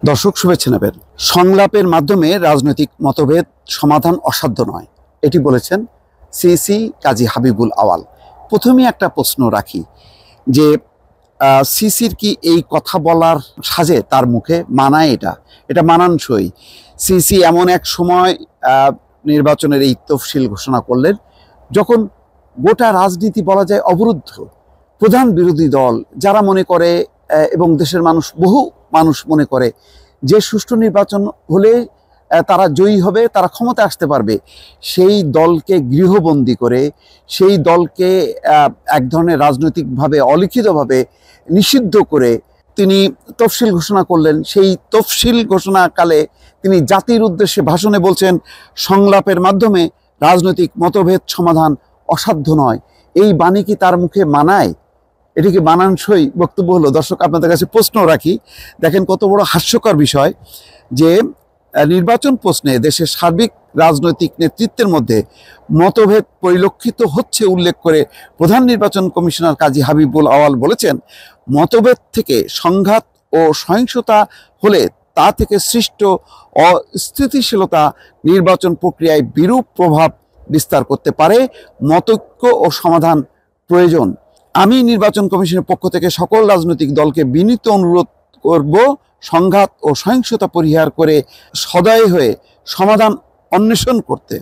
দর্শক শুভেচ্ছা নেবেন। সংলাপের মাধ্যমে রাজনৈতিক মতভেদ সমাধান অসাধ্য নয়, এটি বলেছেন সিসি কাজী হাবিবুল আওয়াল। প্রথমেই একটা প্রশ্ন রাখি যে সিসির কি এই কথা বলার সাজে, তার মুখে মানায়? এটা মানানসই? সিসি এমন এক সময় নির্বাচনের এই তফসিল ঘোষণা করলেন যখন গোটা রাজনীতি বলা যায় অবরুদ্ধ। প্রধান বিরোধী দল যারা মনে করে এবং দেশের বহু মানুষ মনে করে যে সুষ্ঠু নির্বাচন হলে তারা জয়ী হবে, তারা ক্ষমতা আসতে পারবে, সেই দলকে গৃহবন্দী করে, সেই দলকে এক ধরনের রাজনৈতিকভাবে অলিখিতভাবে নিষিদ্ধ করে তিনি তফসিল ঘোষণা করলেন। সেই তফসিল ঘোষণাকালে তিনি জাতির উদ্দেশ্যে ভাষণে বলছেন, সংলাপের মাধ্যমে রাজনৈতিক মতভেদ সমাধান অসাধ্য নয়। এই বাণী কি তার মুখে মানায়? এটিকে মানানসই বক্তব্য হলো? দর্শক, আপনাদের কাছে প্রশ্ন রাখি, দেখেন কত বড় হাস্যকর বিষয় যে নির্বাচন প্রশ্নে দেশের সার্বিক রাজনৈতিক নেতৃত্বের মধ্যে মতভেদ পরিলক্ষিত হচ্ছে উল্লেখ করে প্রধান নির্বাচন কমিশনার কাজী হাবিবুল আওয়াল বলেছেন, মতভেদ থেকে সংঘাত ও সহিংসতা হলে তা থেকে সৃষ্ট অস্থিতিশীলতা নির্বাচন প্রক্রিয়ায় বিরূপ প্রভাব বিস্তার করতে পারে। মতৈক্য ও সমাধান প্রয়োজন। আমি নির্বাচন কমিশনের পক্ষ থেকে সকল রাজনৈতিক দলকে বিনীত অনুরোধ করব, সংঘাত ও সহিংসতা পরিহার করে সদয় হয়ে সমাধান অন্বেষণ করতে।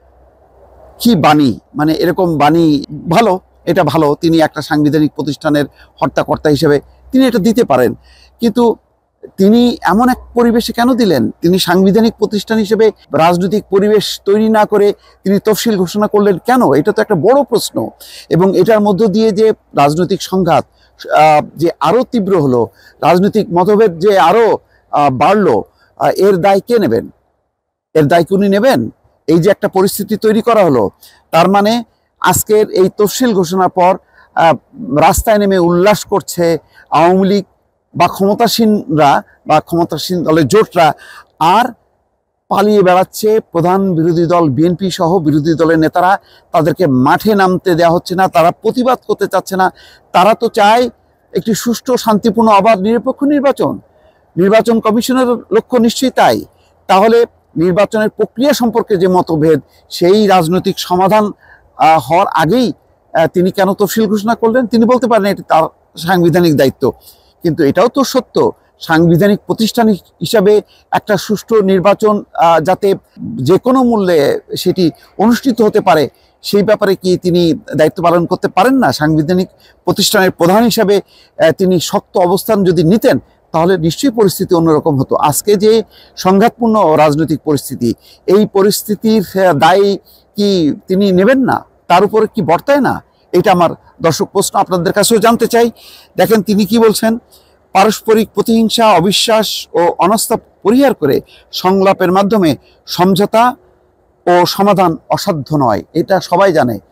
কি বাণী! মানে এরকম বাণী ভালো, এটা ভালো। তিনি একটা সাংবিধানিক প্রতিষ্ঠানের হর্তাকর্তা হিসেবে তিনি এটা দিতে পারেন, কিন্তু তিনি এমন এক পরিবেশে কেন দিলেন? তিনি সাংবিধানিক প্রতিষ্ঠান হিসেবে রাজনৈতিক পরিবেশ তৈরি না করে তিনি তফসিল ঘোষণা করলেন কেন? এটা তো একটা বড় প্রশ্ন। এবং এটার মধ্য দিয়ে যে রাজনৈতিক সংঘাত যে আরও তীব্র হলো, রাজনৈতিক মতভেদ যে আরও বাড়লো, এর দায় কে নেবেন? এর দায় উনি নেবেন? এই যে একটা পরিস্থিতি তৈরি করা হলো, তার মানে আজকের এই তফসিল ঘোষণার পর রাস্তায় নেমে উল্লাস করছে আওয়ামী লীগ বা ক্ষমতাসীনরা বা ক্ষমতাসীন দলের জোটরা, আর পালিয়ে বেড়াচ্ছে প্রধান বিরোধী দল বিএনপি সহ বিরোধী দলের নেতারা। তাদেরকে মাঠে নামতে দেওয়া হচ্ছে না, তারা প্রতিবাদ করতে চাচ্ছে না। তারা তো চায় একটি সুষ্ঠু, শান্তিপূর্ণ, অবাধ, নিরপেক্ষ নির্বাচন। নির্বাচন কমিশনের লক্ষ্য নিশ্চয়ই তাই। তাহলে নির্বাচনের প্রক্রিয়া সম্পর্কে যে মতভেদ, সেই রাজনৈতিক সমাধান হওয়ার আগেই তিনি কেন তফসিল ঘোষণা করলেন? তিনি বলতে পারেন এটি তার সাংবিধানিক দায়িত্ব, কিন্তু এটাও তো সত্য, সাংবিধানিক প্রতিষ্ঠান হিসাবে একটা সুষ্ঠু নির্বাচন যাতে যে কোনো মূল্যে সেটি অনুষ্ঠিত হতে পারে, সেই ব্যাপারে কি তিনি দায়িত্ব পালন করতে পারেন না? সাংবিধানিক প্রতিষ্ঠানের প্রধান হিসাবে তিনি শক্ত অবস্থান যদি নিতেন, তাহলে নিশ্চয়ই পরিস্থিতি অন্যরকম হতো। আজকে যে সংঘাতপূর্ণ রাজনৈতিক পরিস্থিতি, এই পরিস্থিতির দায় কি তিনি নেবেন না? তার উপরে কি বর্তায় না? এটা আমার দর্শক প্রশ্ন, আপনাদের কাছেও জানতে চাই। দেখেন তিনি কি বলছেন, পারস্পরিক প্রতিহিংসা, অবিশ্বাস ও অনাস্থা পরিহার করে সংলাপের মাধ্যমে সমঝোতা ও সমাধান অসাধ্য নয়। এটা সবাই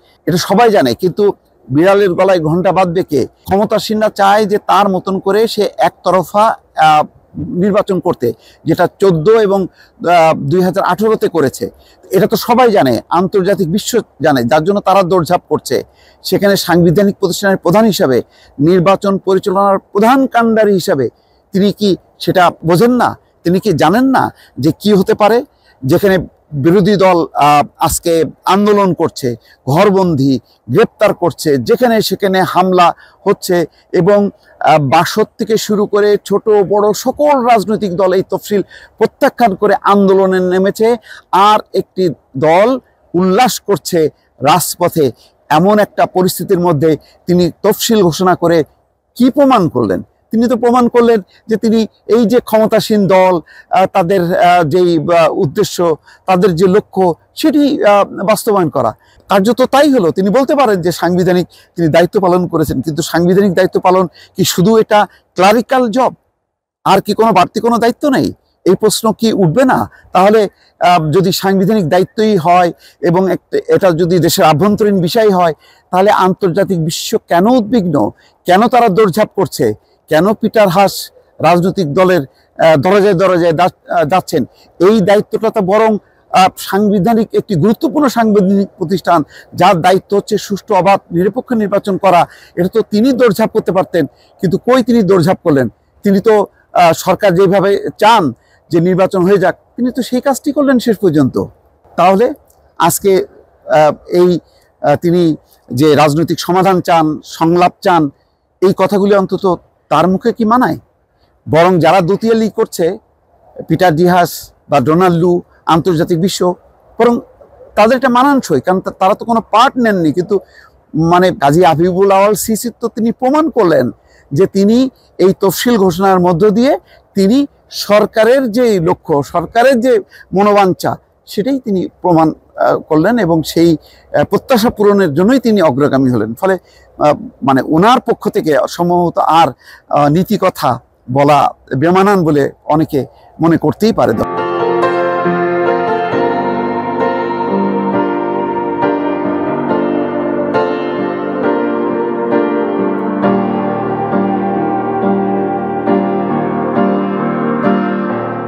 জানে, কিন্তু বিড়ালের গলায় ঘণ্টা বাঁধবে কে? ক্ষমতাসীনরা চায় যে তার মতন করে সে একতরফা নির্বাচন করতে, যেটা 14 এবং 2018-তে করেছে। এটা তো সবাই জানে, আন্তর্জাতিক বিশ্ব জানে, যার জন্য তারা দৌড়ঝাঁপ করছে। সেখানে সাংবিধানিক প্রতিষ্ঠানের প্রধান হিসাবে, নির্বাচন পরিচালনার প্রধান কাণ্ডারি হিসাবে তিনি কি সেটা বোঝেন না? তিনি কি জানেন না যে কি হতে পারে? যেখানে বিরোধী দল আজকে আন্দোলন করছে, ঘরবন্দি, গ্রেপ্তার করছে, যেখানে সেখানে হামলা হচ্ছে, এবং বাসদ থেকে শুরু করে ছোট বড় সকল রাজনৈতিক দল এই তফসিল প্রত্যাখ্যান করে আন্দোলনে নেমেছে, আর একটি দল উল্লাস করছে রাজপথে। এমন একটা পরিস্থিতির মধ্যে তিনি তফসিল ঘোষণা করে কি প্রমাণ করলেন? তিনি তো প্রমাণ করলেন যে তিনি এই যে ক্ষমতাসীন দল, তাদের যেই উদ্দেশ্য, তাদের যে লক্ষ্য, সেটি বাস্তবায়ন করা। কার্যত তাই হলো। তিনি বলতে পারেন যে সাংবিধানিক তিনি দায়িত্ব পালন করেছেন, কিন্তু সাংবিধানিক দায়িত্ব পালন কি শুধু এটা ক্লারিক্যাল জব? আর কি কোনো বাড়তি কোনো দায়িত্ব নেই? এই প্রশ্ন কি উঠবে না? তাহলে যদি সাংবিধানিক দায়িত্বই হয় এবং এটা যদি দেশের আভ্যন্তরীণ বিষয় হয়, তাহলে আন্তর্জাতিক বিশ্ব কেন উদ্বিগ্ন? কেন তারা দৌড়ঝাঁপ করছে? কেন পিটার হাস রাজনৈতিক দলের দরজায় দরজায় যাচ্ছেন? এই দায়িত্বটা তো বরং সাংবিধানিক একটি গুরুত্বপূর্ণ সাংবিধানিক প্রতিষ্ঠান, যার দায়িত্ব হচ্ছে সুষ্ঠু, অবাধ, নিরপেক্ষ নির্বাচন করা। এটা তো তিনি দৌড়ঝাঁপ করতে পারতেন, কিন্তু কই তিনি দৌড়ঝাঁপ করলেন? তিনি তো সরকার যেভাবে চান যে নির্বাচন হয়ে যাক, তিনি তো সেই কাজটি করলেন শেষ পর্যন্ত। তাহলে আজকে তিনি যে রাজনৈতিক সমাধান চান, সংলাপ চান, এই কথাগুলি অন্তত তার মুখে কি মানায়? বরং যারা দুতিয়ালি করছে, পিটার ডিহাস বা ডোনাল্ড লু, আন্তর্জাতিক বিশ্ব, বরং তাদের এটা মানানসই, কারণ তারা তো কোনো পার্ট নেননি। কিন্তু মানে কাজী হাবিবুল আওয়াল সিসি তো তিনি প্রমাণ করলেন যে তিনি এই তফসিল ঘোষণার মধ্য দিয়ে তিনি সরকারের যে লক্ষ্য, সরকারের যে মনোবাঞ্ছা, সেটাই তিনি প্রমাণ করলেন এবং সেই প্রত্যাশা পূরণের জন্যই তিনি অগ্রগামী হলেন। ফলে মানে ওনার পক্ষ থেকে সম্ভবত আর নীতি কথা বলা বেমানান বলে অনেকে মনে করতেই পারে।